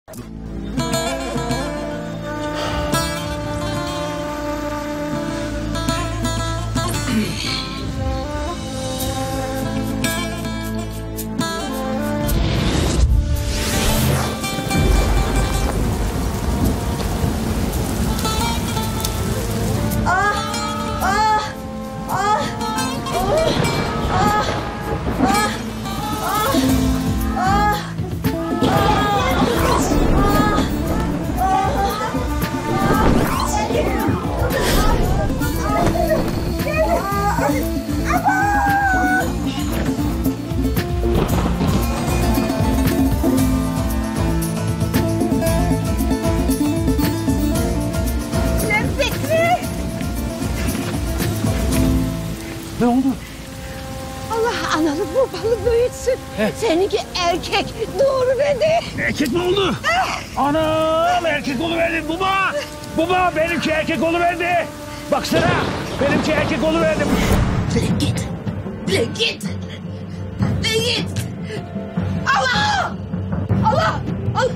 Ne oldu? Allah analı babalı büyütsün. Seninki erkek doğru dedi. Erkek mi oldu? Anam erkek oluverdi baba. Baba benimki erkek oluverdi. Baksana benimki erkek oluverdi. Lan git. Lan git. Lan git. Allah! Allah! Allah!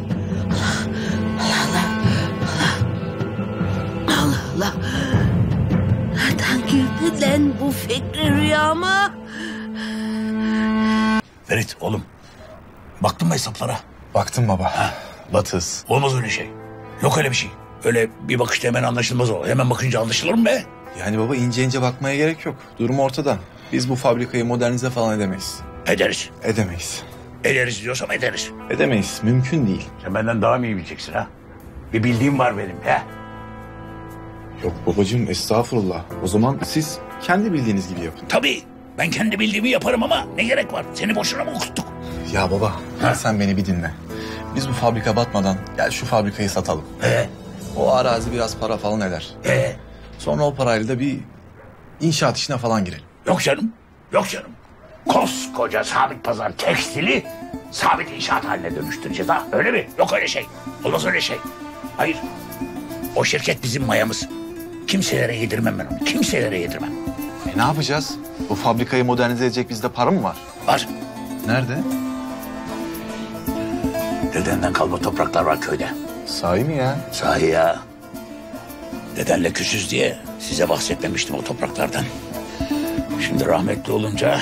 Allah Allah! Nereden girdi lan bu fikri rüyama? Ferit oğlum. Baktın mı hesaplara? Baktım baba. Ha? Batız. Olmaz öyle şey. Yok öyle bir şey. Öyle bir bakışta hemen anlaşılmaz o. Hemen bakınca anlaşılır mı be? Yani baba ince ince bakmaya gerek yok. Durum ortada. Biz bu fabrikayı modernize falan edemeyiz. Ederiz. Edemeyiz. Ederiz diyorsam ederiz. Edemeyiz. Mümkün değil. Sen benden daha mı iyi bileceksin ha? Bir bildiğim var benim he? Yok babacığım estağfurullah. O zaman siz kendi bildiğiniz gibi yapın. Tabii. Ben kendi bildiğimi yaparım ama ne gerek var? Seni boşuna mı okuttuk? Ya baba sen beni bir dinle. Biz bu fabrika batmadan gel şu fabrikayı satalım. O arazi biraz para falan eder. Sonra o parayla da bir inşaat işine falan girelim. Yok canım. Yok canım. Koskoca Sabit Pazar tekstili Sabit inşaat haline dönüştüreceğiz ha. Öyle mi? Yok öyle şey. Olmaz öyle şey. Hayır. O şirket bizim mayamız. Kimselere yedirmem ben onu. Kimselere yedirmem. Ne yapacağız? Bu fabrikayı modernize edecek bizde para mı var? Var. Nerede? Dedenden kalma topraklar var köyde. Sahi mi ya? Sahi ya. Dedenle küsüz diye size bahsetmemiştim o topraklardan. Şimdi rahmetli olunca...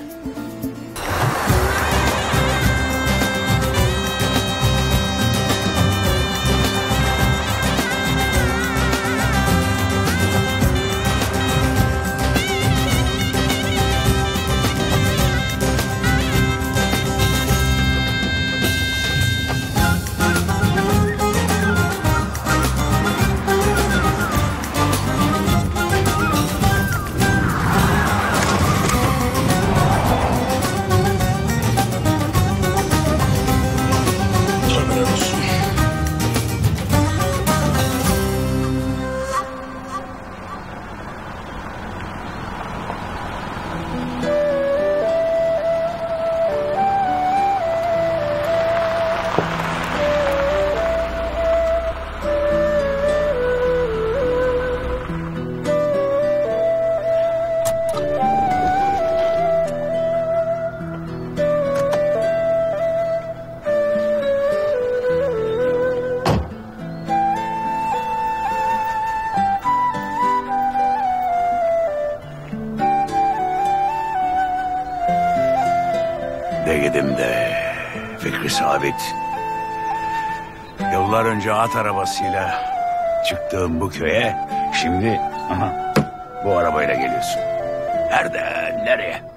Dedim de Fikri Sabit. Yıllar önce at arabasıyla çıktığım bu köye şimdi aha, bu arabayla geliyorsun. Nereden nereye?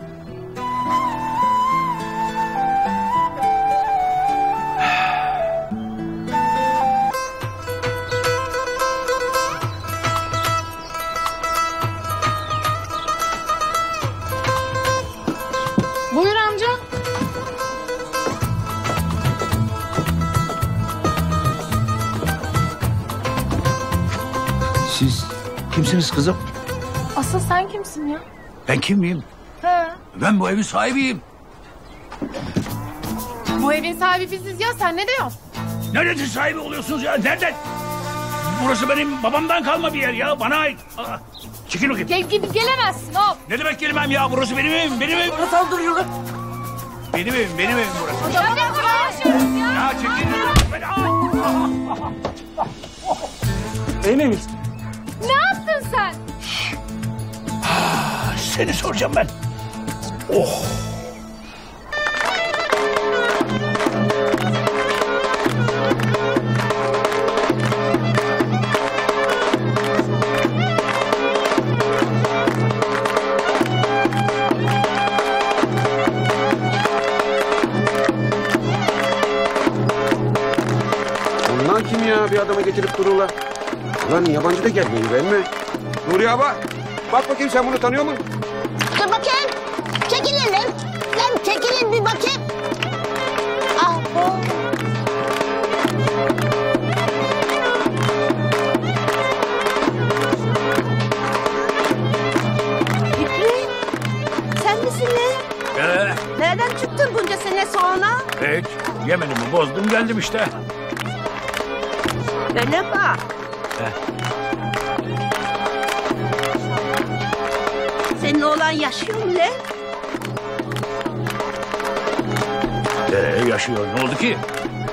Buyur amca. Siz kimsiniz kızım? Asıl sen kimsin ya? Ben kim miyim? He. Ben bu evin sahibiyim. Bu evin sahibi biziz ya, sen ne diyorsun? Nerede sahibi oluyorsunuz ya? Nereden? Burası benim babamdan kalma bir yer ya. Bana ait. Aa, çekil bakayım. Gelemezsin hop. Ne demek gelmem ya? Burası benim evim. Benim evim. Burası saldırıyorlar. Benim evim burası. Ya ne konuşuyoruz ya? Ya çekil. Emin Ne yaptın sen? Seni soracağım ben. Oh. Bunlar kim ya? Bir adama getirip dururlar. Lan yabancı da gelmeyin ben mi? Nuriye abla, bak bakayım sen bunu tanıyor musun? Dur bakayım. Çekilin lan. Lan çekilin bir bakayım. Ah bu. Fikri, sen misin lan? Nereden çıktın bunca sene sonra? Hiç. Yemenimi bozdum geldim işte. Bana bak. Senin oğlan yaşıyor mu lan? Yaşıyor. Ne oldu ki?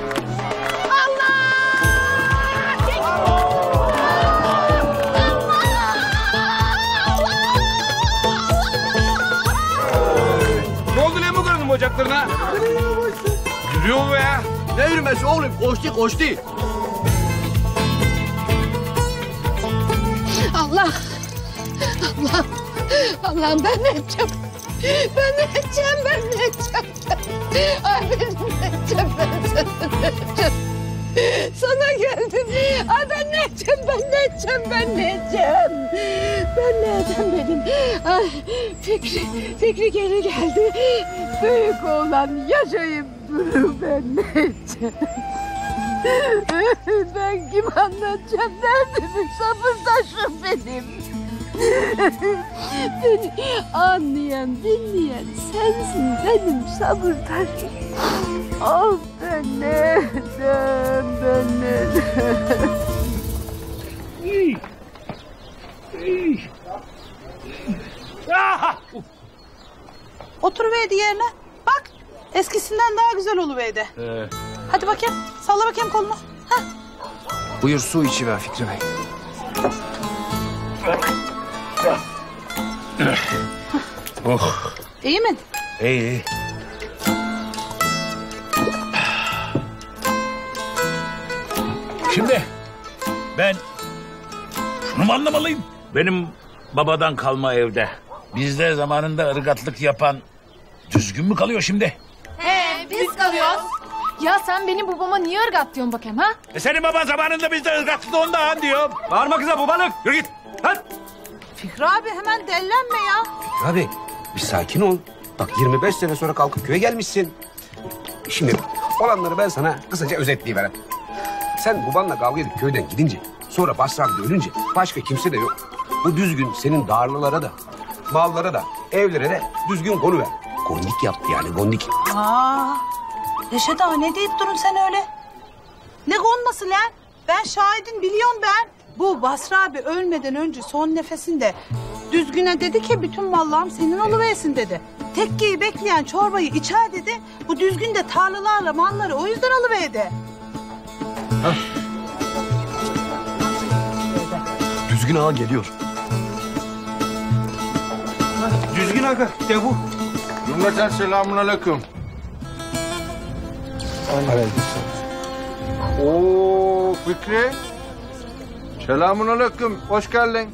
Ne oldu lan bu karının bacaklarına? Yürüyor mu be ya? Ne yürümesi oğlum? Koştu koştu. Allah! Allah! Allah'ım ben ne edeceğim? Ben ne edeceğim? Ben ne edeceğim? Ay ben ne edeceğim? Ben ne edeceğim? Sana geldim. Ay ben ne edeceğim? Ben ne edeceğim? Ben ne edeceğim? Ben ne edeceğim benim? Ay Fikri geri geldi. Büyük oğlan yaşayıp durur. Ben ne edeceğim? Ben kim anlatacağım? Derdimi sabır taşım benim. Beni anlayan, dinleyen sensin benim sabır taşım. Ah ben ne edem, ben ne edem. Oturuverdi yerine. Bak eskisinden daha güzel oluverdi. Hadi bakayım salla bakayım kolunu. Hah. Buyur su içiver Fikri Bey. Oh. İyi mi? İyi. Şimdi ben şunu mu anlamalıyım? Benim babadan kalma evde bizde zamanında ırgatlık yapan düzgün mü kalıyor şimdi? Biz kalıyoruz. Ya sen benim babama niye ırgat diyorsun bakayım ha? Senin baban zamanında bizde ırgatlık ondan diyorum. Bağırma kıza bu balık. Yürü git. Hadi. Fikri abi hemen dellenme ya. Abi bir sakin ol. Bak 25 sene sonra kalkıp köye gelmişsin. Şimdi olanları ben sana kısaca özetleyeyim. Sen babanla kavga edip köyden gidince sonra Basri abi de ölünce başka kimse de yok. Bu düzgün senin darlılara da mallara da evlere de düzgün konu ver. Gondik yaptı yani gondik. Aa, Reşat ağa ne deyip durun sen öyle? Ne konması lan? Ben şahidin biliyorum ben. Bu Basri abi ölmeden önce son nefesinde düzgüne dedi ki bütün mallarım senin oluversin dedi. Tekkeyi bekleyen çorbayı içer dedi. Bu düzgün de tarlalarla malları o yüzden alıverdi. Düzgün ağa geliyor. Düzgün aga de bu. Cümleten selamun aleyküm. Oo Fikri. Selamun aleyküm. Hoş geldin.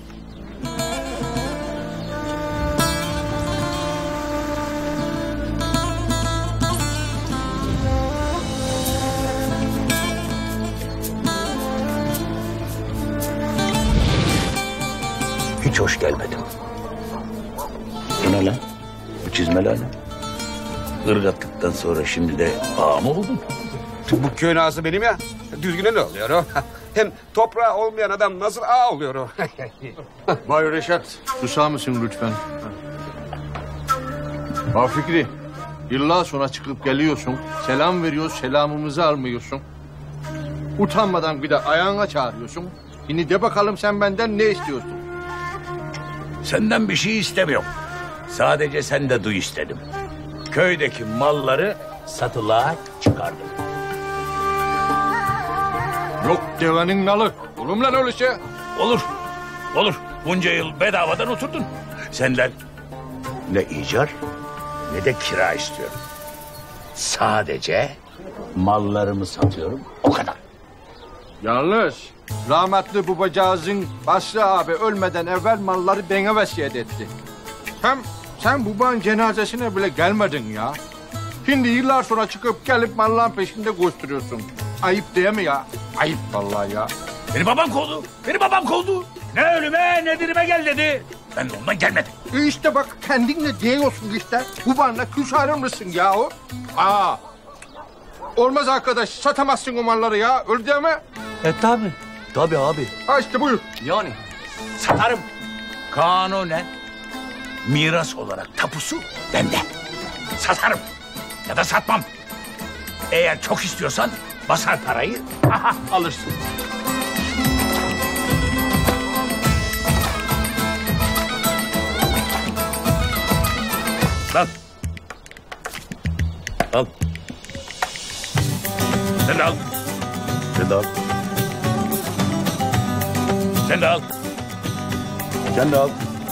Hiç hoş gelmedim. Bu ne lan? Bu çizmeler ne? Irgatlıktan sonra şimdi de ağa mı oldun? Bu köyün ağası benim ya. Düzgüne ne oluyor o? Hem toprağı olmayan adam nasıl ağa oluyor o? Bay Reşat, susar mısın lütfen? Bay Fikri, yıllar sonra çıkıp geliyorsun, selam veriyoruz, selamımızı almıyorsun. Utanmadan bir de ayağına çağırıyorsun. Şimdi de bakalım sen benden ne istiyorsun? Senden bir şey istemiyorum. Sadece sen de duy istedim. Köydeki malları satılığa çıkardım. Yok devenin nalı. Olur mu lan öyle şey? olur. Olur. Bunca yıl bedavadan oturdun. Senden ne icar ne de kira istiyorum. Sadece mallarımı satıyorum. O kadar. Yalnız rahmetli babacağızın Basri abi ölmeden evvel malları bana vasiyet etti. Hem sen babanın cenazesine bile gelmedin ya. Şimdi yıllar sonra çıkıp gelip malların peşinde koşturuyorsun. Ayıp değil mi ya? Ayıp vallahi ya. Beni babam kovdu. Beni babam kovdu. Ne ölüme ne dirime gel dedi. Ben de ondan gelmedim. İşte bak kendinle diyorsun işte. Babanla küs ayrılmışsın yahu. Aa. Olmaz arkadaş satamazsın o malları ya. Öyle değil mi? Tabii. Tabii abi. Ha işte buyur. Yani. Satarım. Kanunen miras olarak tapusu bende. Satarım ya da satmam. Eğer çok istiyorsan basar parayı alırsın. Al. Al. Sen de al. Sen de al. Sen de al. Sen de al.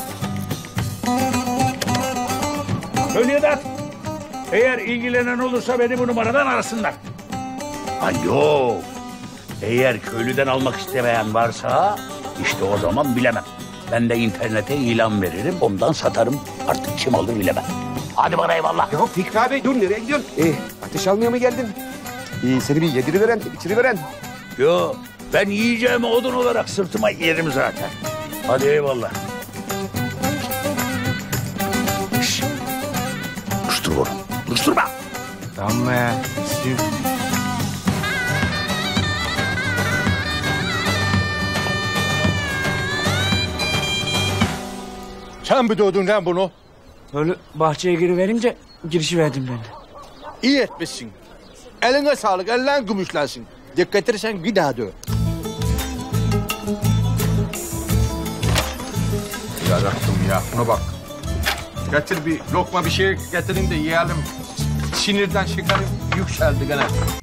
Köylüye de at. Eğer ilgilenen olursa beni bu numaradan arasınlar. Ay yok. Eğer köylüden almak istemeyen varsa işte o zaman bilemem. Ben de internete ilan veririm, ondan satarım. Artık kim alır bilemem. Hadi bana eyvallah. Ya Fikri abi dur nereye gidiyorsun? Ateş almaya mı geldin? Seni bir yediriveren, içiriveren. Yo, ben yiyeceğimi odun olarak sırtıma yerim zaten. Hadi eyvallah. Şşş. Konuştur bunu. Konuşturma. Tamam be. Sen mi doğdun lan bunu? Öyle bahçeye giriverince girişi verdim ben de. İyi etmişsin. Eline sağlık, ellerin gümüşlensin. Dikkat edersen bir daha döv. Yarattım ya, buna bak. Getir bir lokma bir şey getirin de yiyelim. Sinirden şekerim yükseldi gene.